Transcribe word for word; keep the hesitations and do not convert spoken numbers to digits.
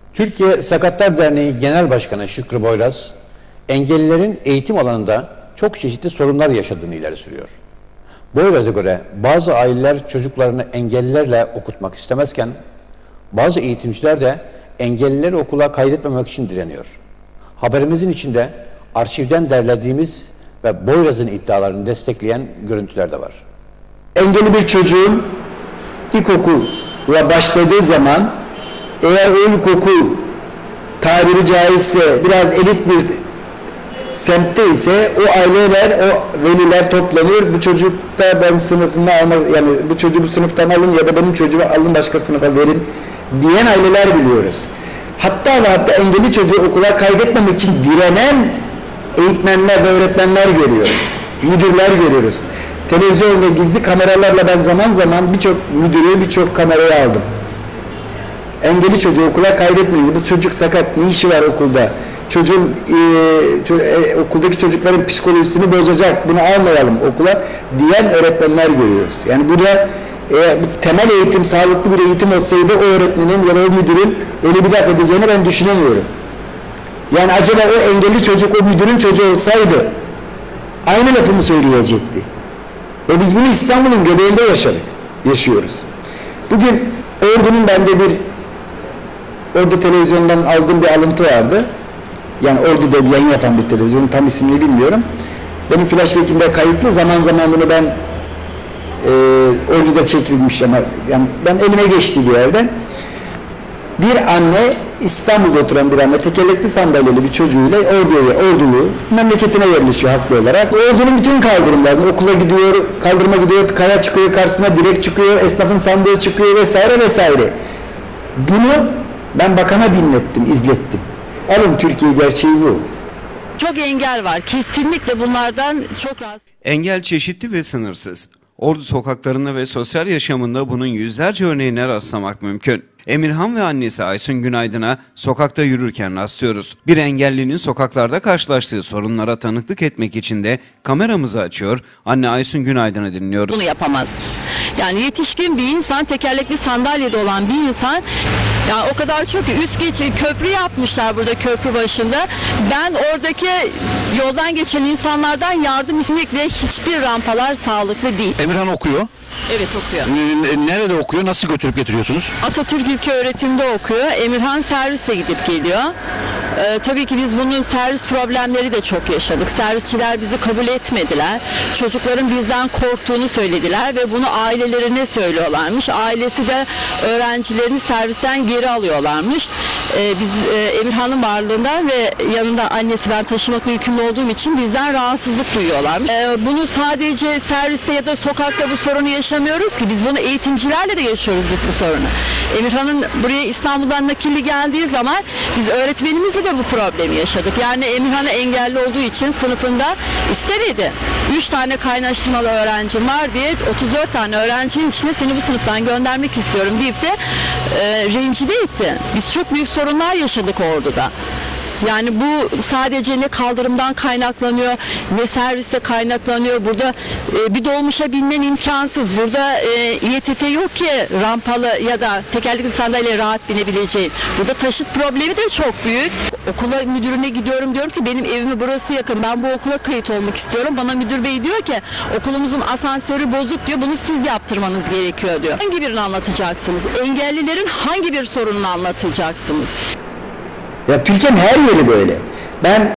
Türkiye Sakatlar Derneği Genel Başkanı Şükrü Boyraz, engellilerin eğitim alanında çok çeşitli sorunlar yaşadığını ileri sürüyor. Boyraz'a göre bazı aileler çocuklarını engellilerle okutmak istemezken, bazı eğitimciler de engellileri okula kaydetmemek için direniyor. Haberimizin içinde arşivden derlediğimiz ve Boyraz'ın iddialarını destekleyen görüntüler de var. Engelli bir çocuğun ilkokula başladığı zaman, eğer o ilkokul tabiri caizse biraz elit bir semtte ise o aileler, o veliler toplanıyor. Bu çocuk da ben sınıfıma alma, yani bu çocuğu bu sınıftan alın ya da benim çocuğumu alın başka sınıfa verin diyen aileler biliyoruz. Hatta ve hatta engelli çocuğu okula kaydetmemek için direnen eğitmenler ve öğretmenler görüyoruz. Müdürler görüyoruz. Televizyonda gizli kameralarla ben zaman zaman birçok müdürü, birçok kamerayı aldım. Engelli çocuğu okula kaydetmeyin. Bu çocuk sakat, ne işi var okulda? Çocuğun e, e, okuldaki çocukların psikolojisini bozacak, bunu almayalım okula diyen öğretmenler görüyoruz. Yani burada eğer temel eğitim, sağlıklı bir eğitim olsaydı o öğretmenin ya da o müdürün öyle bir laf edeceğini ben düşünemiyorum. Yani acaba o engelli çocuk o müdürün çocuğu olsaydı aynı lafı mı söyleyecekti? Ve biz bunu İstanbul'un göbeğinde yaşadık, yaşıyoruz. Bugün Ordu'nun bende bir Ordu televizyondan aldığım bir alıntı vardı. Yani Ordu'da yayın yapan bir televizyon, tam ismini bilmiyorum. Benim flashback'imde kayıtlı, zaman zaman bunu ben e, Ordu'da çekilmiş ama yani ben elime geçti bir yerden. Bir anne, İstanbul'da oturan bir anne, tekerlekli sandalyeli bir çocuğuyla Ordu'ya, Ordulu memleketine yerleşiyor haklı olarak. Ordu'nun bütün kaldırımlarını, okula gidiyor, kaldırıma gidiyor, kaya çıkıyor, karşısına direk çıkıyor, esnafın sandığı çıkıyor vesaire vesaire. Bunu ben bakana dinlettim, izlettim. Alın, Türkiye gerçeği bu. Çok engel var. Kesinlikle bunlardan çok rahatsız. Engel çeşitli ve sınırsız. Ordu sokaklarında ve sosyal yaşamında bunun yüzlerce örneğine rastlamak mümkün. Emirhan ve annesi Aysun Günaydın'a sokakta yürürken rastlıyoruz. Bir engellinin sokaklarda karşılaştığı sorunlara tanıklık etmek için de kameramızı açıyor, anne Aysun Günaydın'ı dinliyoruz. Bunu yapamaz. Yani yetişkin bir insan, tekerlekli sandalyede olan bir insan, ya o kadar çok ki üst geçit köprü yapmışlar burada köprü başında. Ben oradaki yoldan geçen insanlardan yardım istemekle hiçbir rampalar sağlıklı değil. Emirhan okuyor. Evet, okuyor. Nerede okuyor? Nasıl götürüp getiriyorsunuz? Atatürk İlköğretim'de okuyor. Emirhan servise gidip geliyor. Ee, tabii ki biz bunun servis problemleri de çok yaşadık. Servisçiler bizi kabul etmediler. Çocukların bizden korktuğunu söylediler ve bunu ailelerine söylüyorlarmış. Ailesi de öğrencilerini servisten geri alıyorlarmış. Ee, biz e, Emirhan'ın varlığından ve yanında annesi, ben taşımakla yükümlü olduğum için bizden rahatsızlık duyuyorlarmış. Ee, bunu sadece serviste ya da sokakta bu sorunu yaşamıyoruz ki, biz bunu eğitimcilerle de yaşıyoruz biz bu sorunu. Emirhan'ın buraya İstanbul'dan nakilli geldiği zaman biz öğretmenimizle de bu problemi yaşadık. Yani Emirhan'a engelli olduğu için sınıfında istemedi. Üç tane kaynaştırmalı öğrencim var diye otuz dört tane öğrencinin içine seni bu sınıftan göndermek istiyorum deyip de e, rencide etti. Biz çok büyük sorunlar yaşadık Ordu'da. Yani bu sadece ne kaldırımdan kaynaklanıyor, ne serviste kaynaklanıyor. Burada e, bir dolmuşa binmen imkansız. Burada e, İ T T yok ki rampalı ya da tekerlekli sandalyeye rahat binebileceğin. Burada taşıt problemi de çok büyük. Okula müdürüne gidiyorum, diyorum ki benim evime burası yakın, ben bu okula kayıt olmak istiyorum. Bana müdür bey diyor ki okulumuzun asansörü bozuk diyor, bunu siz yaptırmanız gerekiyor diyor. Hangi birini anlatacaksınız? Engellilerin hangi bir sorununu anlatacaksınız? Ya Türkiye'nin her yeri böyle. Ben